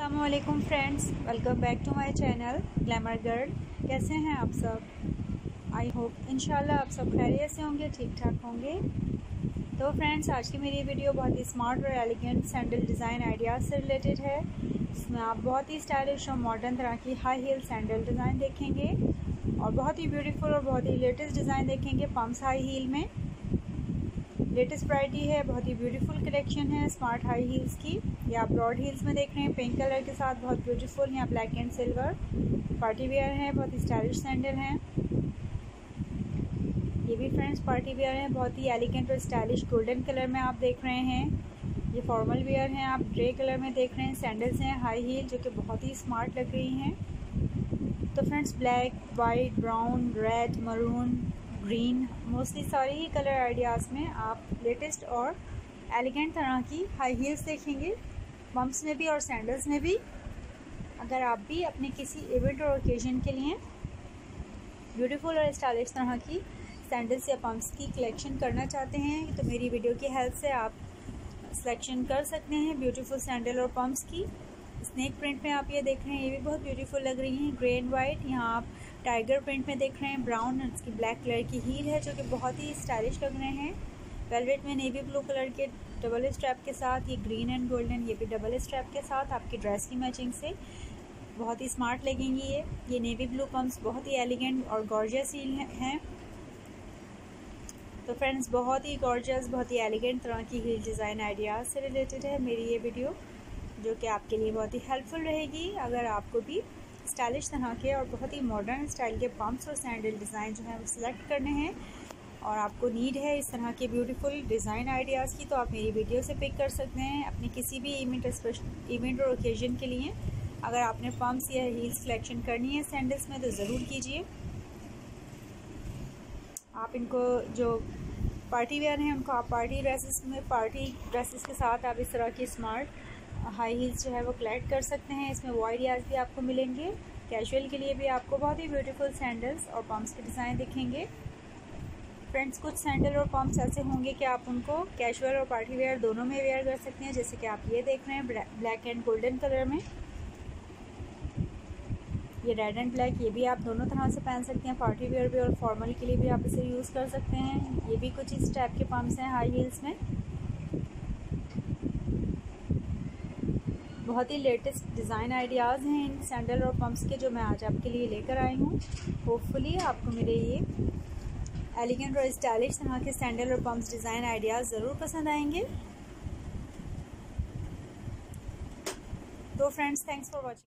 अस्सलामुअलैकुम friends, welcome back to my channel glamour girl. कैसे हैं आप सब? आई होप इंशाल्लाह आप सब खैरियत से होंगे, ठीक ठाक होंगे। तो फ्रेंड्स, आज की मेरी वीडियो बहुत ही स्मार्ट और एलिगेंट सैंडल डिज़ाइन आइडियाज़ से रिलेटेड है। इसमें आप बहुत ही स्टाइलिश और मॉडर्न तरह की हाई हील सैंडल डिज़ाइन देखेंगे और बहुत ही ब्यूटीफुल और बहुत ही लेटेस्ट डिज़ाइन देखेंगे पम्प्स हाई हील में। लेटेस्ट वैरायटी है, बहुत ही ब्यूटीफुल कलेक्शन है स्मार्ट हाई हील्स की। ये आप ब्रॉड हील्स में देख रहे हैं, पिंक कलर के साथ बहुत ब्यूटीफुल। यहाँ black and silver party wear है, बहुत ही स्टाइलिश सैंडल हैं। ये भी फ्रेंड्स पार्टी वेयर हैं, बहुत ही एलिगेंट और स्टाइलिश गोल्डन कलर में आप देख रहे हैं। ये फॉर्मल वेयर हैं, आप ग्रे कलर में देख रहे हैं। सैंडल्स हैं हाई हील जो कि बहुत ही स्मार्ट लग रही हैं। तो friends, black, white, brown, red, maroon, green, mostly सारे ही कलर आइडियाज़ में आप लेटेस्ट और एलिगेंट तरह की हाई हील्स देखेंगे, पम्प्स में भी और सैंडल्स में भी। अगर आप भी अपने किसी इवेंट और ओकेजन के लिए ब्यूटीफुल और स्टाइलिश तरह की सैंडल्स या पम्प्स की कलेक्शन करना चाहते हैं तो मेरी वीडियो की हेल्प से आप सिलेक्शन कर सकते हैं ब्यूटीफुल सैंडल और पम्प्स की। स्नेक प्रिंट में आप ये देख रहे हैं, ये भी बहुत ब्यूटीफुल लग रही हैं, ग्रे एंड वाइट। यहाँ आप टाइगर प्रिंट में देख रहे हैं, ब्राउन और इसकी ब्लैक कलर की हील है जो कि बहुत ही स्टाइलिश लग रहे हैं। वेलवेट में नेवी ब्लू कलर के डबल स्ट्रैप के साथ, ये ग्रीन एंड गोल्डन, ये भी डबल स्ट्रैप के साथ आपकी ड्रेस की मैचिंग से बहुत ही स्मार्ट लगेंगी। ये नेवी ब्लू पम्प्स बहुत ही एलिगेंट और गॉर्जियस हील हैं। तो फ्रेंड्स, बहुत ही गॉर्जियस, बहुत ही एलिगेंट तरह की हील डिज़ाइन आइडियाज़ से रिलेटेड है मेरी ये वीडियो, जो कि आपके लिए बहुत ही हेल्पफुल रहेगी। अगर आपको भी स्टाइलिश तरह के और बहुत ही मॉडर्न स्टाइल के पम्प्स और सैंडल डिज़ाइन जो है वो सिलेक्ट करने हैं और आपको नीड है इस तरह के ब्यूटीफुल डिज़ाइन आइडियाज़ की, तो आप मेरी वीडियो से पिक कर सकते हैं अपने किसी भी इवेंट और ओकेजन के लिए। अगर आपने पम्प्स या हील्स सिलेक्शन करनी है सैंडल्स में तो ज़रूर कीजिए। आप इनको जो पार्टी वेयर हैं उनको आप पार्टी ड्रेसेस के साथ आप इस तरह की स्मार्ट हाई हील्स जो है वो कलेक्ट कर सकते हैं। इसमें वो आइडियाज़ भी आपको मिलेंगे। कैजुअल के लिए भी आपको बहुत ही ब्यूटीफुल सैंडल्स और पम्प्स के डिज़ाइन दिखेंगे। फ्रेंड्स, कुछ सैंडल और पम्प्स ऐसे होंगे कि आप उनको कैजुअल और पार्टी वेयर दोनों में वेयर कर सकते हैं, जैसे कि आप ये देख रहे हैं ब्लैक एंड गोल्डन कलर में। ये रेड एंड ब्लैक, ये भी आप दोनों तरह से पहन सकते हैं, पार्टी वेयर भी और फॉर्मल के लिए भी आप इसे यूज़ कर सकते हैं। ये भी कुछ इस टाइप के पम्प्स हैं हाई हील्स में। बहुत ही लेटेस्ट डिज़ाइन आइडियाज़ हैं इन सैंडल और पम्प्स के जो मैं आज आपके लिए लेकर आई हूँ। होपफुली आपको मेरे ये एलिगेंट और स्टाइलिश तरह के सैंडल और पम्प्स डिज़ाइन आइडियाज़ ज़रूर पसंद आएंगे। तो फ्रेंड्स, थैंक्स फॉर वॉचिंग।